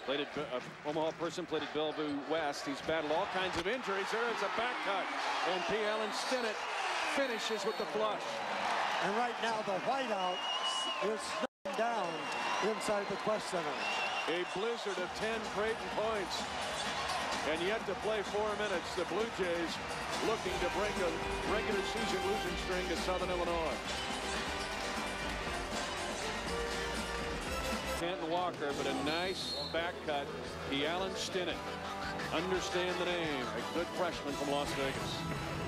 Played at Omaha person, played at Bellevue West. He's battled all kinds of injuries. There is a back cut. And P. Allen Stinnett finishes with the flush. And right now the whiteout is snowing down inside the Quest Center. A blizzard of 10 Creighton points. And yet to play 4 minutes, the Blue Jays looking to break a regular season losing string to Southern Illinois. Canton Walker, but a nice back cut. P. Allen Stinnett. Understand the name. A good freshman from Las Vegas.